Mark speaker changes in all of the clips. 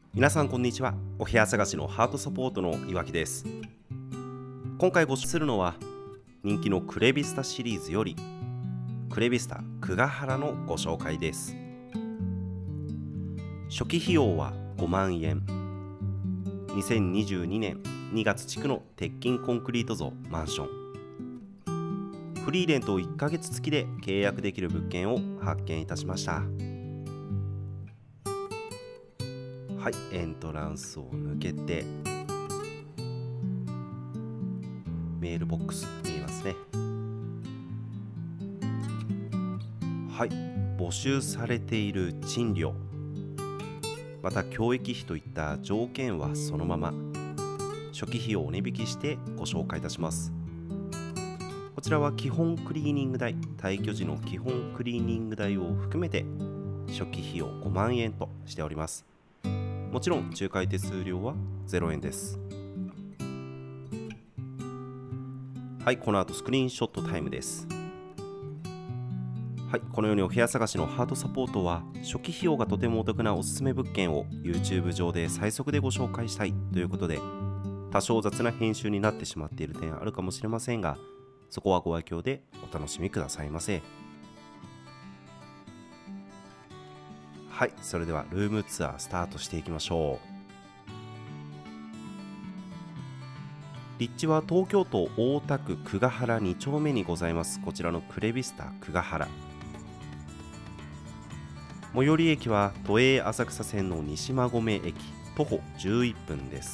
Speaker 1: 皆さんこんにちは。お部屋探しのハートサポートの岩木です。今回ご紹介するのは人気のクレビスタシリーズよりクレビスタ久我原のご紹介です。初期費用は5万円。2022年2月地区の鉄筋コンクリート像マンション。フリーレント1ヶ月付きで契約できる物件を発見いたしました。はい、エントランスを抜けてメールボックス見えますね。はい、募集されている賃料、また教育費といった条件はそのまま、初期費用を値引きしてご紹介いたします。こちらは基本クリーニング代、退去時の基本クリーニング代を含めて初期費用5万円としております。もちろん仲介手数料は0円です。はい、この後スクリーンショットタイムです。はい、このようにお部屋探しのハートサポートは初期費用がとてもお得なおすすめ物件を YouTube 上で最速でご紹介したいということで、多少雑な編集になってしまっている点あるかもしれませんが、そこはご愛嬌でお楽しみくださいませ。はい、それではルームツアースタートしていきましょう。立地は東京都大田区久我原2丁目にございます。こちらのクレビスタ久我原。最寄り駅は都営浅草線の西馬込駅、徒歩11分です。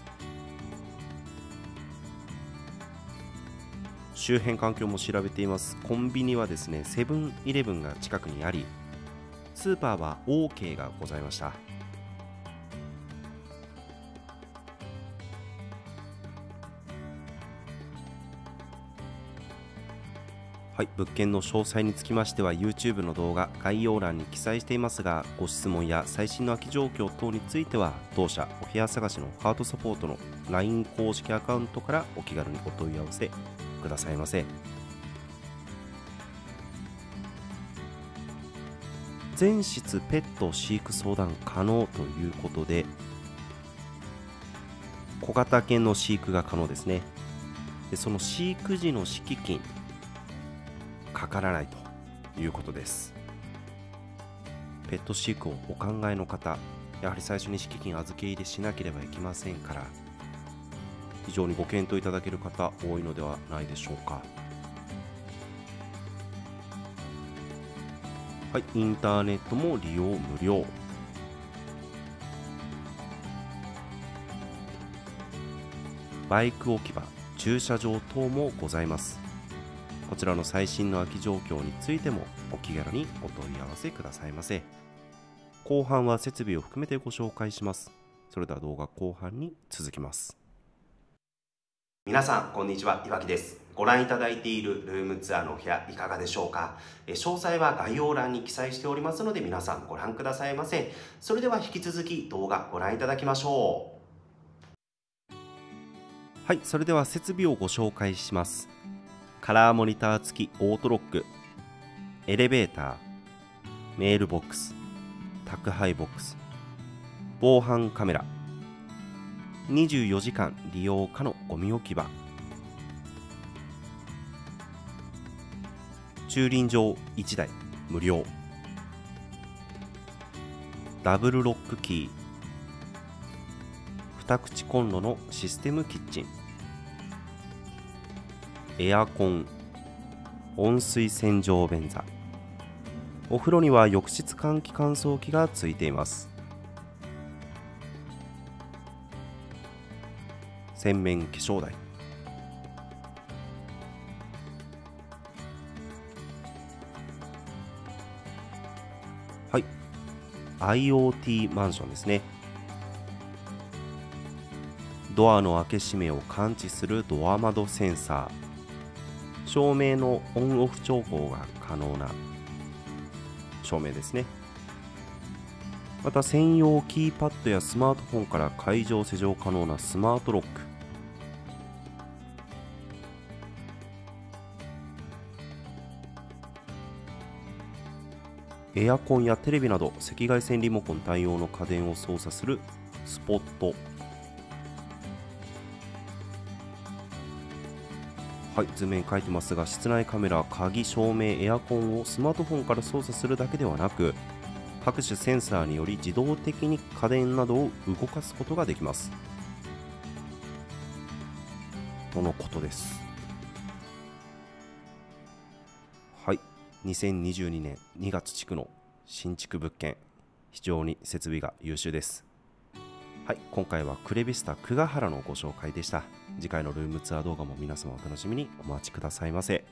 Speaker 1: 周辺環境も調べています。コンビニはですね、セブンイレブンが近くにあり、スーパーは OK がございました。はい、物件の詳細につきましては YouTube の動画概要欄に記載していますが、ご質問や最新の空き状況等については当社お部屋探しのハートサポートの LINE 公式アカウントからお気軽にお問い合わせくださいませ。全室ペット飼育相談可能ということで、小型犬の飼育が可能ですね。でその飼育時の敷金かからないということです。ペット飼育をお考えの方、やはり最初に敷金預け入れしなければいけませんから、非常にご検討いただける方多いのではないでしょうか。はい、インターネットも利用無料。バイク置き場、駐車場等もございます。こちらの最新の空き状況についてもお気軽にお問い合わせくださいませ。後半は設備を含めてご紹介します。それでは動画後半に続きます。皆さんこんにちは、岩木です。ご覧いただいているルームツアーのお部屋いかがでしょうか。詳細は概要欄に記載しておりますので皆さんご覧くださいませ。それでは引き続き動画ご覧いただきましょう。はい、それでは設備をご紹介します。カラーモニター付きオートロック、エレベーター、メールボックス、宅配ボックス、防犯カメラ、24時間利用可のゴミ置き場、駐輪場1台無料、ダブルロックキー、2口コンロのシステムキッチン、エアコン、温水洗浄便座、お風呂には浴室換気乾燥機がついています。洗面化粧台、はい、IoT マンションですね。ドアの開け閉めを感知するドア窓センサー、照明のオンオフ調光が可能な照明ですね。また専用キーパッドやスマートフォンから解錠施錠可能なスマートロック、 エアコンやテレビなど赤外線リモコン対応の家電を操作するスポット。はい、図面書いてますが、室内カメラ、鍵、照明、エアコンをスマートフォンから操作するだけではなく、各種センサーにより自動的に家電などを動かすことができますとのことです。はい、2022年2月地区の新築物件、非常に設備が優秀です。はい、今回はクレビスタ久我原のご紹介でした。次回のルームツアー動画も皆様お楽しみにお待ちくださいませ。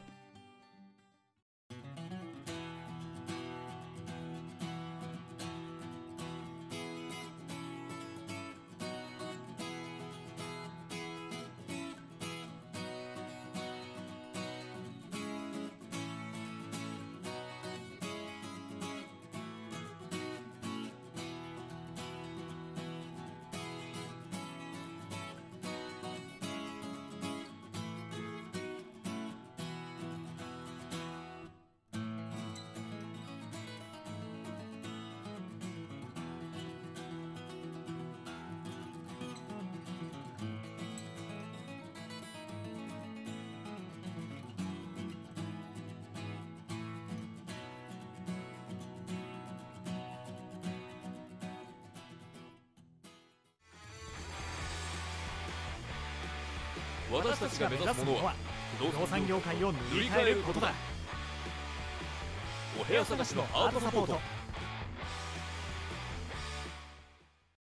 Speaker 2: 私たちが目指すものは不動産業界を塗り替えることだ。お部屋探しのアートサポート